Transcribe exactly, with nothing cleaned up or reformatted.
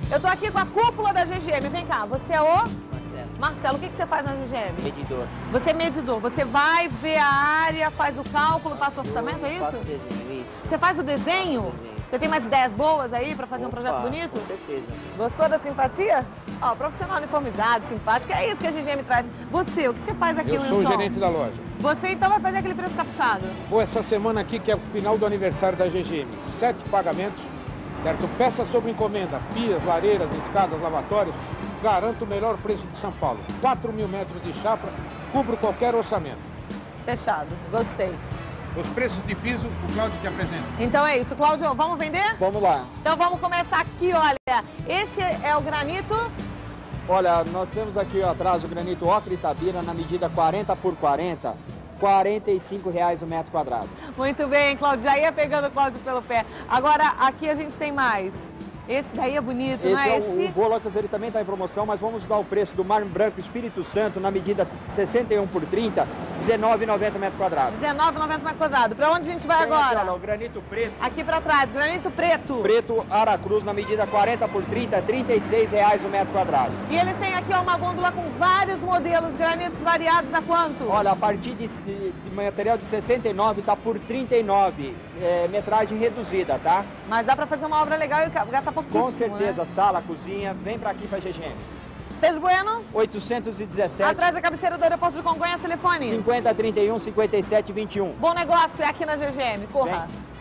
Eu tô aqui com a cúpula da G G M. Vem cá, você é o? Marcelo. Marcelo, o que, que você faz na G G M? Medidor. Você é medidor. Você vai ver a área, faz o cálculo, passa o orçamento, é isso? Faço o desenho, isso. Você faz o desenho? Faço o desenho. Você tem mais ideias boas aí pra fazer Opa, um projeto bonito? Com certeza. Gostou da simpatia? Ó, profissional uniformizado, simpático, é isso que a G G M traz. Você, o que você faz aqui, Eu Wilson? sou o gerente da loja. Você então vai fazer aquele preço caprichado? Vou essa semana aqui, que é o final do aniversário da G G M. Sete pagamentos, certo? Peças sobre encomenda, pias, lareiras, escadas, lavatórios. Garanto o melhor preço de São Paulo. quatro mil metros de chapa, cubro qualquer orçamento. Fechado, gostei. Os preços de piso, o Cláudio te apresenta. Então é isso, Cláudio, vamos vender? Vamos lá. Então vamos começar aqui, olha. Esse é o granito. Olha, nós temos aqui ó, atrás o granito Ocra Itabira na medida quarenta por quarenta, quarenta e cinco reais o metro quadrado. Muito bem, Cláudio, já ia pegando o Cláudio pelo pé. Agora, aqui a gente tem mais. Esse daí é bonito, Esse não é? é o, Esse... o Bolocas, ele também está em promoção, mas vamos dar o preço do Mármore Branco Espírito Santo na medida sessenta e um por trinta, dezenove e noventa metro quadrado. dezenove e noventa metro quadrado. Pra onde a gente vai Tem agora? Aqui, olha, o granito preto. Aqui pra trás, granito preto. Preto Aracruz na medida quarenta por trinta, trinta e seis reais o metro quadrado. E eles têm aqui ó, uma gôndola com vários modelos, granitos variados a quanto? Olha, a partir de, de, de material de sessenta e nove está por trinta e nove, é, metragem reduzida, tá? Mas dá pra fazer uma obra legal e gastar pouquíssimo, Com certeza, né? sala, cozinha, vem pra aqui pra G G M. Pedro Bueno, oitocentos e dezessete, atrás da cabeceira do aeroporto de Congonhas, telefone. cinquenta, trinta e um, cinquenta e sete, vinte e um. Bom negócio é aqui na G G M, corra. Vem.